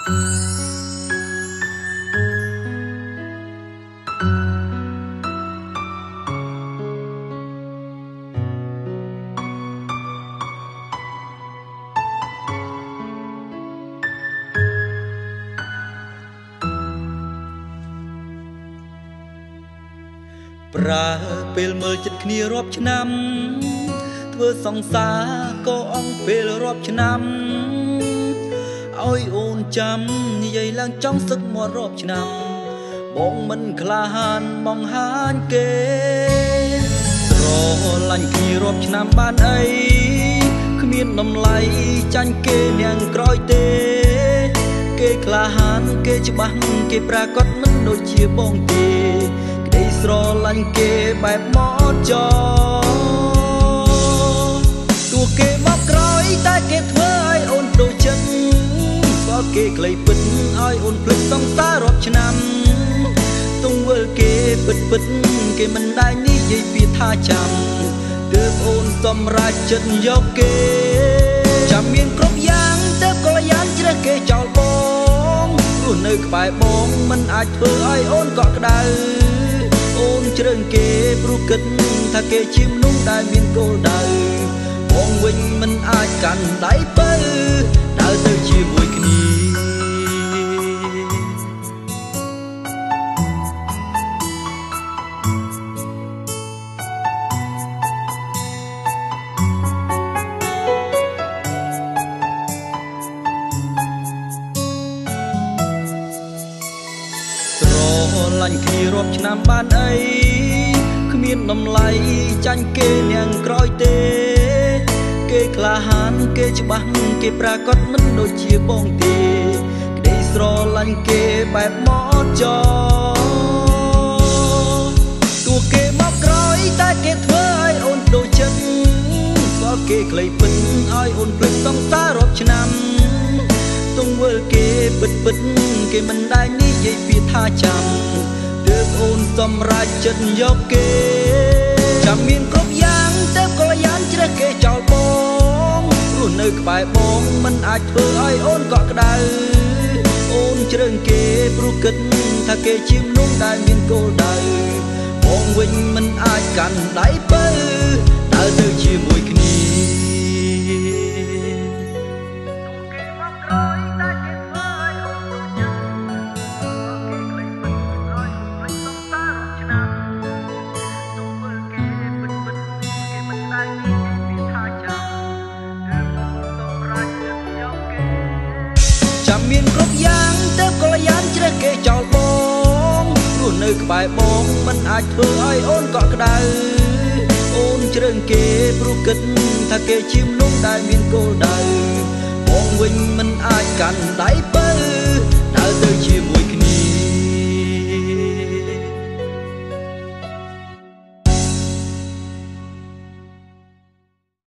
ប្រើពេលមើលចិត្តគ្នារាប់ឆ្នាំធ្វើសង្សារក៏អងពេលរាប់ឆ្នាំឲ្យអូនចាំនិយាយឡើងចង់សឹកមាត់រាប់ឆ្នាំបងមិនក្លាហានបងហានគេស្រឡាញ់គ្នារាប់ឆ្នាំបានអីគ្មានតម្លៃចាញ់គេនាងក្រោយទេគេក្លាហានគេច្បាស់គេប្រាកដមិនដូចជាបងទេស្រឡាញ់គេបែបមកចោទោះគេមកក្រោយតែគេធ្វើឲ្យអូនដូរចិត្តស្គាល់គេក្លីពិតឲ្យអូនភ្លេចសង្សាររាប់ឆ្នាំទង្វើគេពិតគេមិនដែលនិយាយពីថាចាំទើបអូនសម្រេចចិត្តយកគេចាំមានគ្រប់យ៉ាងទើបក៏យ៉ាងជ្រះគេចោលបងព្រោះនៅក្បែរបងមិនអាចធ្វើឲ្យអូនកក់ក្ដៅអូនជ្រើងគេព្រោះគិតថាគេជាមនុស្សដែលមានគោលដៅបងវិញមិនអាចកាន់ដៃបើដើរទៅជាមួយគ្នាស្រឡាញ់គ្នារាប់ឆ្នាំបានអីគ្មានតម្លៃចាញ់គេនាងក្រោយទេគេក្លាហានគេច្បាស់គេប្រាកដមិនដូចជាបងទេក្តីស្រឡាញ់គេបែបមកចោទោះគេមកក្រោយតែគេធ្វើឲ្យអូនដូរចិត្តស្គាល់គេក្លីពិតឲ្យអូនភ្លេចសង្សាររាប់ឆ្នាំទង្វើគេពិតគេមិនដែលនិយាយពីថាចាំទើបអូនសម្រេចចិត្តយកគេចាំមានគ្រប់យ៉ាងទើបក៏យ៉ាងជ្រះគេចោលបងព្រោះនៅក្បែរបងមិនអាចធ្វើឲ្យអូនកក់ក្ដៅអូនជ្រើងគេព្រោះគិតថាគេជាមនុស្សដែលមានគោលដៅបងវិញមិនអាចកាន់ដៃបើដើរទៅជាមួយគ្នាមានគ្រប់យ៉ាងទើបក៏យ៉ាងជ្រះគេចោលបងព្រោះនៅក្បែរបងមិនអាចធ្វើឲ្យអូនកក់ក្ដៅអូនជ្រើងគេព្រោះគិតថាគេជាមនុស្សដែលមានគោលដៅបងវិញមិនអាចកាន់ដៃបើ